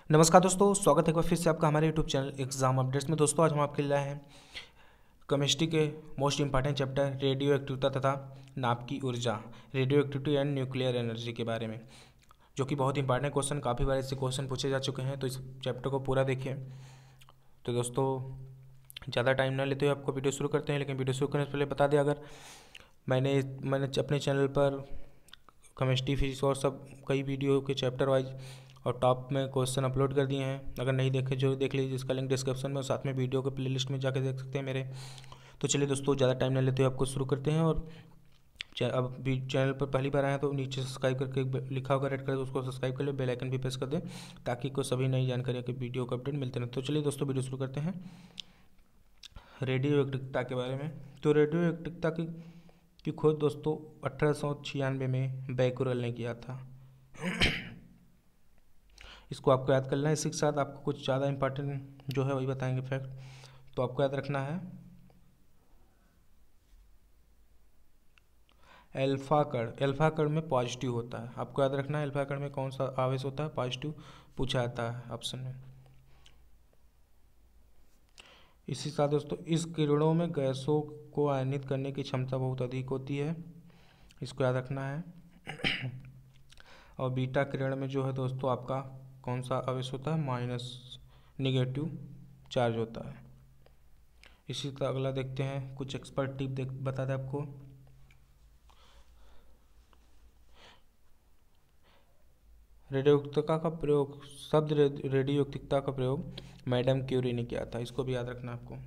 नमस्कार दोस्तों, स्वागत है एक बार फिर से आपका हमारे यूट्यूब चैनल एग्जाम अपडेट्स में। दोस्तों आज हम आपके लिए लाए हैं केमिस्ट्री के most important chapter radioactivity तथा नाभ की ऊर्जा, radioactivity and nuclear energy के बारे में, जो कि बहुत इंपॉर्टेंट क्वेश्चन, काफ़ी बार इससे क्वेश्चन पूछे जा चुके हैं। तो इस चैप्टर को पूरा देखिए। तो दोस्तों ज़्यादा टाइम ना लेते हुए आपको वीडियो शुरू करते हैं, लेकिन वीडियो शुरू करने से पहले बता दें, अगर मैंने अपने चैनल पर केमिस्ट्री फिजिक्स और सब कई वीडियो के चैप्टर वाइज और टॉप में क्वेश्चन अपलोड कर दिए हैं। अगर नहीं देखे जो देख लीजिए, इसका लिंक डिस्क्रिप्शन में, साथ में वीडियो के प्लेलिस्ट में जाकर देख सकते हैं मेरे। तो चलिए दोस्तों ज़्यादा टाइम न लेते हुए आपको शुरू करते हैं। और अब भी चैनल पर पहली बार आए हैं तो नीचे सब्सक्राइब करके लिखा होगा रेड कलर, उसको सब्सक्राइब कर ले, बेल आइकन भी प्रेस कर दें ताकि कोई सभी नई जानकारी के वीडियो का अपडेट मिलते रहें। तो चलिए दोस्तों वीडियो शुरू करते हैं रेडियो एक्टिविटी के बारे में। तो रेडियो एक्टिविटी की खोज दोस्तों 1896 में बैकुरल ने किया था। इसको आपको याद करना है। इसी के साथ आपको कुछ ज़्यादा इंपॉर्टेंट जो है वही बताएंगे फैक्ट, तो आपको याद रखना है एल्फा कण में पॉजिटिव होता है। आपको याद रखना है एल्फा कण में कौन सा आवेश होता है, पॉजिटिव पूछा जाता है ऑप्शन में। इसी साथ दोस्तों इस किरणों में गैसों को आयनित करने की क्षमता बहुत अधिक होती है, इसको याद रखना है। और बीटा किरण में जो है दोस्तों आपका कौन सा आवेश होता है, माइनस निगेटिव चार्ज होता है। इसी तरह अगला देखते हैं, कुछ एक्सपर्ट टिप बता दें आपको। रेडियोक्तिकता का प्रयोग, शब्द रेडियोक्तिकता का प्रयोग मैडम क्यूरी ने किया था, इसको भी याद रखना आपको।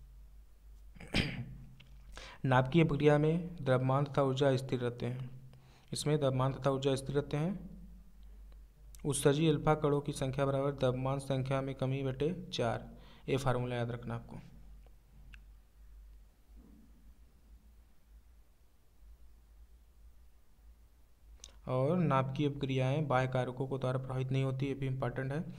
नाभिकीय प्रक्रिया में द्रव्यमान तथा ऊर्जा स्थिर रहते हैं। इसमें द्रव्यमान तथा ऊर्जा स्थिर रहते हैं। उत्सर्जी अल्फा कणों की संख्या बराबर द्रव्यमान संख्या में कमी बटे 4, ये फार्मूला याद रखना आपको। और नाभिकीय क्रियाएं बाह्य कारकों को द्वारा प्रभावित नहीं होती, ये भी इम्पॉर्टेंट है।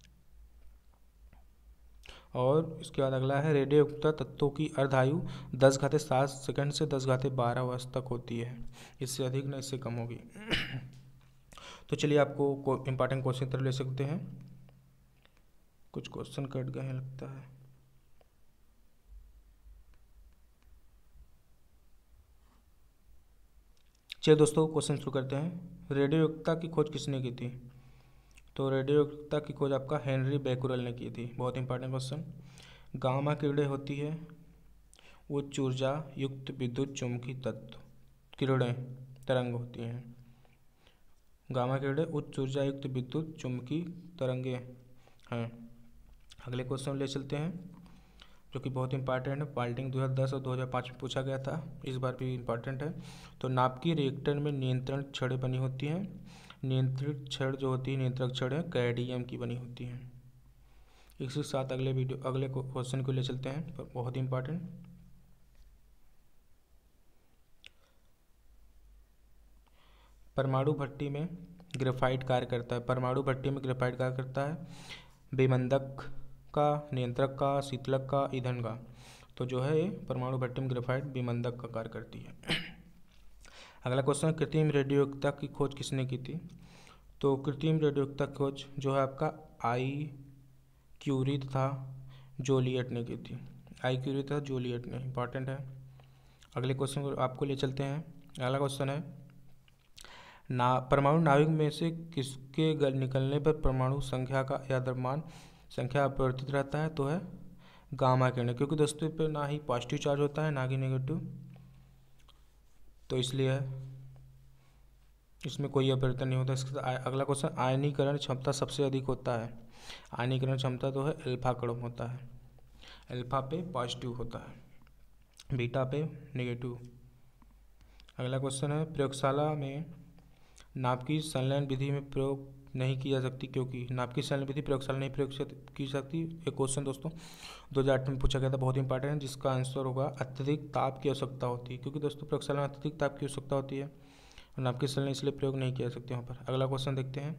और इसके बाद अगला है रेडियोक्तिक तत्वों की अर्धायु 10⁻7 सेकंड से 10⁻12 वर्ष तक होती है, इससे अधिक न इससे कम होगी। तो चलिए आपको इम्पॉर्टेंट क्वेश्चन तरफ ले सकते हैं। कुछ क्वेश्चन कट गए हैं लगता है। चलिए दोस्तों क्वेश्चन शुरू करते हैं। रेडियोक्तिकता की खोज किसने की थी? तो रेडियोक्तिकता की खोज आपका हेनरी बैकुरल ने की थी, बहुत इंपॉर्टेंट क्वेश्चन। गामा किरणें होती है उच्च ऊर्जा युक्त विद्युत चुम्बकीय तत्व, किरणें तरंग होती हैं। गामा किरणें उच्च ऊर्जा युक्त विद्युत चुम्बकीय तरंगे हैं। अगले क्वेश्चन ले चलते हैं, जो कि बहुत इंपॉर्टेंट है। पाल्टिंग 2010 और 2005 में पूछा गया था, इस बार भी इंपॉर्टेंट है। तो नाभिकीय रिएक्टर में नियंत्रण छड़ें बनी होती हैं। नियंत्रित छड़ जो होती है, नियंत्रक छड़ है, कैडमियम की बनी होती हैं। इसी के साथ अगले क्वेश्चन को ले चलते हैं, बहुत इंपॉर्टेंट। परमाणु भट्टी में ग्रेफाइट कार्य करता है। परमाणु भट्टी में ग्रेफाइट कार्य करता है विमंदक का, नियंत्रक का, शीतलक का, ईंधन का। तो जो है ये परमाणु भट्टी में ग्रेफाइट विमंदक का कार्य करती है। अगला क्वेश्चन, कृत्रिम रेडियोक्तिकता की खोज किसने की थी? तो कृत्रिम रेडियोक्तिकता की खोज जो है आपका आई क्यूरी तथा जोलियट ने की थी। आई क्यूरी तथा जोलियट ने, इंपॉर्टेंट है। अगले क्वेश्चन को आपको ले चलते हैं। अगला क्वेश्चन है परमाणु नाभिक में से किसके निकलने पर परमाणु संख्या का या द्रव्यमान संख्या अपरिवर्तित रहता है? तो है गामा किरण, क्योंकि दोस्तों पे ना ही पॉजिटिव चार्ज होता है ना ही नेगेटिव, तो इसलिए इसमें कोई अपरिवर्तन नहीं होता। इसके अगला क्वेश्चन, आयनीकरण क्षमता सबसे अधिक होता है। आयनीकरण क्षमता तो है अल्फा कण होता है, अल्फा पे पॉजिटिव होता है, बीटा पे नेगेटिव। अगला क्वेश्चन है प्रयोगशाला में नाभिकीय संलयन विधि में प्रयोग नहीं की जा सकती, क्योंकि नाभिकीय संलयन विधि प्रयोगशाला नहीं प्रयोग की सकती। एक क्वेश्चन दोस्तों 2008 में पूछा गया था, बहुत इंपॉर्टेंट है, जिसका आंसर होगा अत्यधिक ताप की आवश्यकता होती है, क्योंकि दोस्तों प्रयोगशाला में अत्यधिक ताप की आवश्यकता होती है और नाभिकीय संलयन इसलिए प्रयोग नहीं किया जा सकते वहाँ पर। अगला क्वेश्चन देखते हैं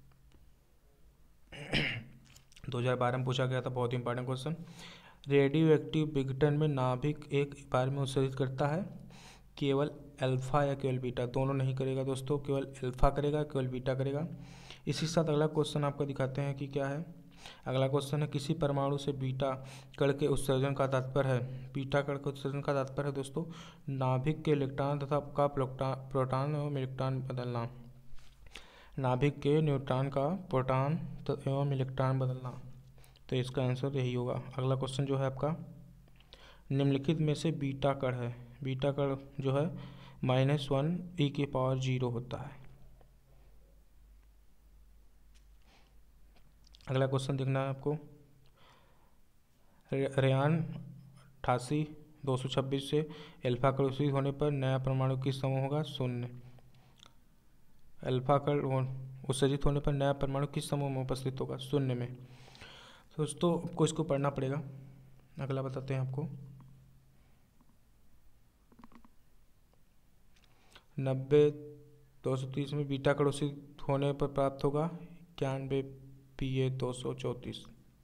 2012 में पूछा गया था, बहुत इंपॉर्टेंट क्वेश्चन। रेडियो एक्टिव विघटन में नाभिक एक बार में उत्सर्जित करता है केवल अल्फा या केवल बीटा? दोनों नहीं करेगा दोस्तों, केवल अल्फा करेगा, केवल बीटा करेगा। इसी के साथ अगला क्वेश्चन आपको दिखाते हैं कि क्या है। अगला क्वेश्चन है, किसी परमाणु से बीटा कण के उत्सर्जन का तात्पर्य है। बीटा कण के उत्सर्जन का तात्पर्य है दोस्तों नाभिक के इलेक्ट्रॉन तथा का प्रोटॉन एवं इलेक्ट्रॉन बदलना। नाभिक के न्यूट्रॉन का प्रोटॉन एवं इलेक्ट्रॉन बदलना, तो इसका आंसर यही होगा। अगला क्वेश्चन जो है आपका, निम्नलिखित में से बीटा कण है। बीटा कण जो है -1 e⁻0 होता है। अगला क्वेश्चन देखना है आपको, रेयान 88-226 से अल्फा कण उत्सर्जित होने पर नया परमाणु किस समूह होगा? 0। अल्फा कण उत्सर्जित होने पर नया परमाणु किस समूह में उपस्थित होगा? 0 में। दोस्तों आपको इसको पढ़ना पड़ेगा। अगला बताते हैं आपको, 90-230 में बीटा कण उत्सर्जित होने पर प्राप्त होगा 91 Pa234।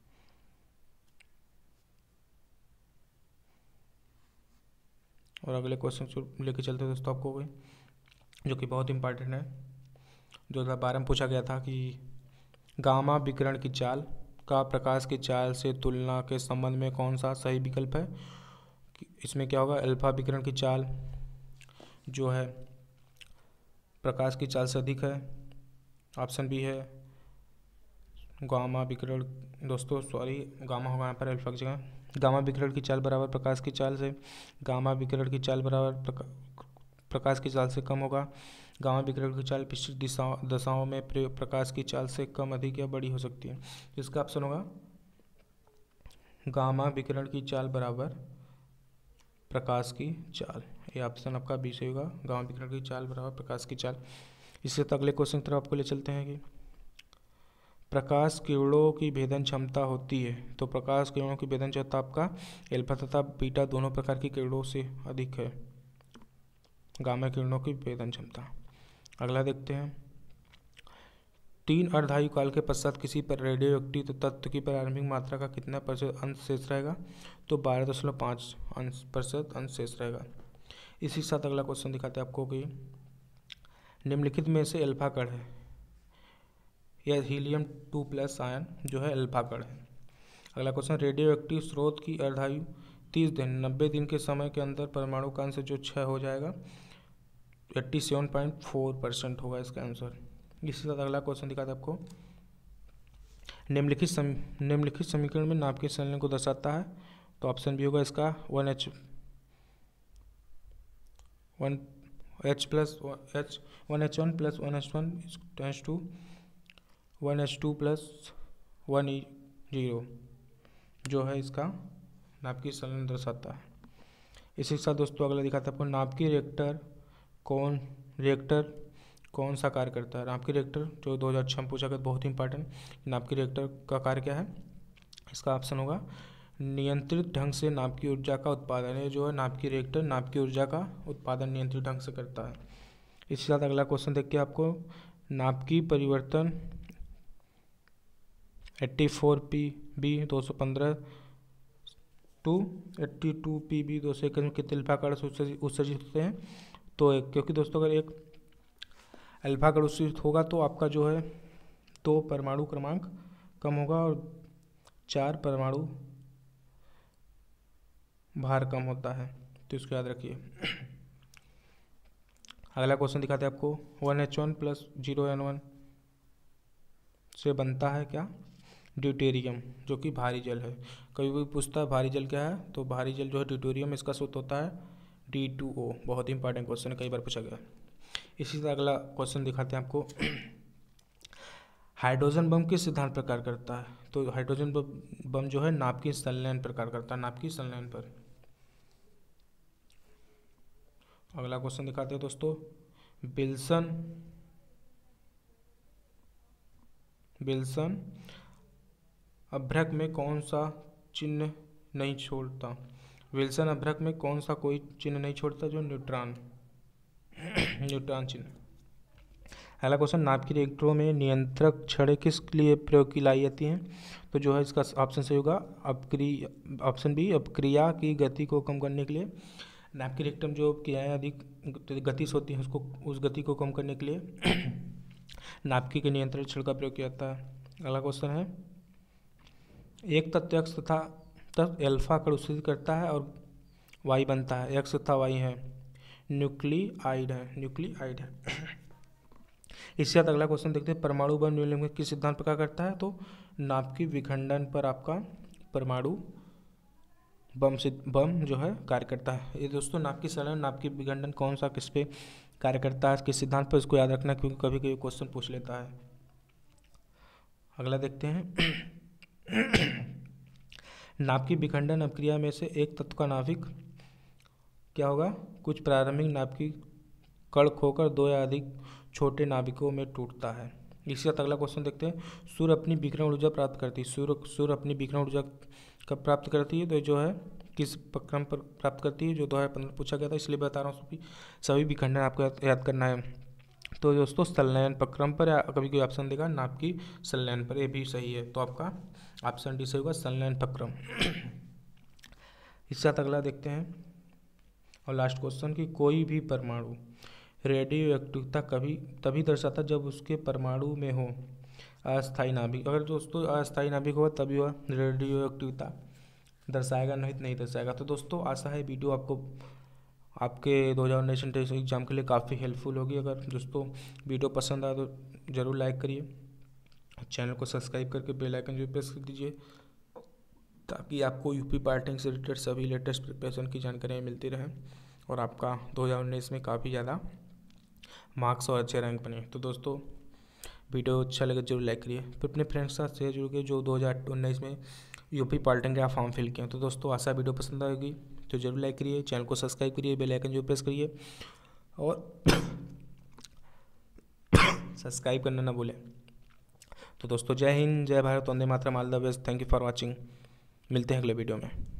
और अगले क्वेश्चन लेके चलते हैं दोस्तों आपको, जो कि बहुत इंपॉर्टेंट है। 2012 में पूछा गया था कि गामा विकिरण की चाल का प्रकाश की चाल से तुलना के संबंध में कौन सा सही विकल्प है? इसमें क्या होगा? अल्फा विकिरण की चाल जो है प्रकाश की चाल से अधिक है। ऑप्शन बी है गामा विकिरण, दोस्तों सॉरी गामा होगा यहाँ पर अल्फा की जगह। गामा विकिरण की चाल बराबर प्रकाश की चाल से, गामा विकिरण की चाल बराबर प्रकाश की चाल से कम होगा। गामा विकिरण की चाल पिछली दशाओं में प्रकाश की चाल से कम, अधिक या बड़ी हो सकती है। इसका ऑप्शन होगा गामा विकिरण की चाल बराबर प्रकाश की चाल। ये ऑप्शन आपका बी से होगा, गामा विकिरण की चाल बराबर प्रकाश की चाल। इससे अगले क्वेश्चन की तरफ आपको ले चलते हैं कि प्रकाश किरणों की भेदन क्षमता होती है। तो प्रकाश किरणों की भेदन क्षमता आपका अल्फा तथा बीटा दोनों प्रकार की किरणों से अधिक है, गामा किरणों की भेदन क्षमता। अगला देखते हैं, 3 अर्धायु काल के पश्चात किसी पर रेडियोएक्टिव तत्व की प्रारंभिक मात्रा का कितना प्रतिशत अंश शेष रहेगा? तो 12.5% अंश शेष रहेगा। इसी के साथ अगला क्वेश्चन दिखाते हैं आपको कि निम्नलिखित में से अल्फा कण है। यह हीलियम 2+ आयन जो है अल्फा कण है। अगला क्वेश्चन, रेडियोएक्टिव स्रोत की अर्धायु 30 दिन 90 दिन के समय के अंदर परमाणु का अंश जो 6 हो जाएगा, 87.4% होगा इसका आंसर। इसी के साथ अगला क्वेश्चन दिखाते हैं आपको, निम्नलिखित समीकरण में नाभिकीय संलयन को दर्शाता है। तो ऑप्शन बी होगा इसका 1H plus 1H1 plus 1H1 tends to 1H2 plus 1E0 जो है इसका नाभिकीय संलयन दर्शाता है। इसी के साथ दोस्तों अगला दिखाते हैं आपको, नाभिकीय रिएक्टर कौन सा कार्य करता है? नाभिकीय रिएक्टर जो 2006 में पूछा गया, बहुत इंपॉर्टेंट। नाभिकीय रिएक्टर का कार्य क्या है? इसका ऑप्शन होगा नियंत्रित ढंग से नाभिकीय ऊर्जा का उत्पादन। ये जो है नाभिकीय रिएक्टर नाभिकीय ऊर्जा का उत्पादन नियंत्रित ढंग से करता है। इसके साथ अगला क्वेश्चन देखिए आपको, नाभिकीय परिवर्तन 84Pb 215 टू 82Pb 221 में कितने अल्फा कण उत्सर्जित होते हैं? तो क्योंकि दोस्तों अगर एक अल्फा कण उत्सर्जित होगा तो आपका जो है 2 परमाणु क्रमांक कम होगा और 4 परमाणु भार कम होता है, तो इसको याद रखिए। अगला क्वेश्चन दिखाते हैं आपको, 1H1 प्लस 0N1 से बनता है क्या? ड्यूटेरियम, जो कि भारी जल है। कभी भी पूछता है भारी जल क्या है, तो भारी जल जो है ड्यूटेरियम, इसका सूत्र होता है D2O। बहुत इंपॉर्टेंट क्वेश्चन है, कई बार पूछा गया। इसी तरह अगला क्वेश्चन दिखाते हैं आपको, हाइड्रोजन बम किस सिद्धांत पर कार्य करता है? तो हाइड्रोजन बम जो है नाभिकीय संलयन पर कार्य करता है, नाभिकीय संलयन पर। अगला क्वेश्चन दिखाते हैं दोस्तों, विल्सन अभ्रक में कौन सा चिन्ह नहीं छोड़ता? विल्सन अभ्रक में कौन सा कोई चिन्ह नहीं छोड़ता? जो न्यूट्रॉन चिन्ह। अगला क्वेश्चन, नाभिकीय रिएक्टरों में नियंत्रक छड़ें किस लिए प्रयोग की लाई जाती हैं? तो जो है इसका ऑप्शन सही होगा ऑप्शन बी, अपक्रिया की गति को कम करने के लिए। नाभिकीय रिएक्टर में जो क्रियाएं अधिक गति से होती हैं, उसको उस गति को कम करने के लिए नाभिक के नियंत्रण छड़ का प्रयोग किया जाता है। अगला क्वेश्चन है, एक तत्व एक्स तथा तत्व एल्फा कण उत्सर्जित करता है और वाई बनता है। एक्स तथा वाई है न्यूक्लियाइड है। इसके बाद अगला क्वेश्चन देखते हैं, परमाणु बम निम्नलिखित किस सिद्धांत पर कार्य करता है? तो नाभिकीय विखंडन पर आपका परमाणु बम जो है कार्य करता है। ये दोस्तों नाभिकीय संलयन, नाभिकीय विखंडन कौन सा किस पे कार्य करता है, किस सिद्धांत पर, इसको याद रखना क्योंकि कभी कभी क्वेश्चन पूछ लेता है। अगला देखते हैं, नाभिकीय विखंडन अभिक्रिया में से एक तत्व का नाभिक क्या होगा? कुछ प्रारंभिक नाभिकीय कण खोकर दो या अधिक छोटे नाभिकों में टूटता है। इसके साथ अगला क्वेश्चन देखते हैं, सूर्य अपनी विकिरण ऊर्जा प्राप्त करती है। सूर्य अपनी विकिरण ऊर्जा कब प्राप्त करती है? तो जो है किस प्रक्रम पर प्राप्त करती है, जो 2015 पूछा गया था, इसलिए बता रहा हूँ। सभी विखंडन आपको याद करना है। तो दोस्तों संलयन प्रक्रम पर, या कभी कोई ऑप्शन देगा नाभिकीय संलयन पर, ये भी सही है। तो आपका ऑप्शन डी सही होगा, संलयन प्रक्रम। इसके साथ अगला देखते हैं और लास्ट क्वेश्चन की, कोई भी परमाणु रेडियो एक्टिविता तभी दर्शाता जब उसके परमाणु में हो अस्थायी नाभिक। अगर दोस्तों अस्थायी नाभिक होगा तभी वह रेडियो एक्टिविता दर्शाएगा, नहीं दर्शाएगा। तो दोस्तों आशा है वीडियो आपको आपके 2019 टेस्ट एग्जाम के लिए काफ़ी हेल्पफुल होगी। अगर दोस्तों वीडियो पसंद आए तो ज़रूर लाइक करिए, चैनल को सब्सक्राइब करके बेल आइकन जो प्रेस कर दीजिए, ताकि आपको यूपी पार्टिंग से रिलेटेड सभी लेटेस्ट प्रिपरेशन की जानकारियाँ मिलती रहें और आपका 2019 में काफ़ी ज़्यादा मार्क्स और अच्छे रैंक बने। तो दोस्तों वीडियो अच्छा लगे जरूर लाइक करिए, फिर अपने फ्रेंड्स के साथ शेयर जरूर करिए जो 2019 में यूपी पॉलिटेक्निक का फॉर्म फिल किया। तो दोस्तों आशा वीडियो पसंद आएगी तो जरूर लाइक करिए, चैनल को सब्सक्राइब करिए, बेल आइकन जो प्रेस करिए और सब्सक्राइब करना ना भूलें। तो दोस्तों जय हिंद, जय भारत, वंदे मातरम, all the best, thank you for watching. मिलते हैं अगले वीडियो में।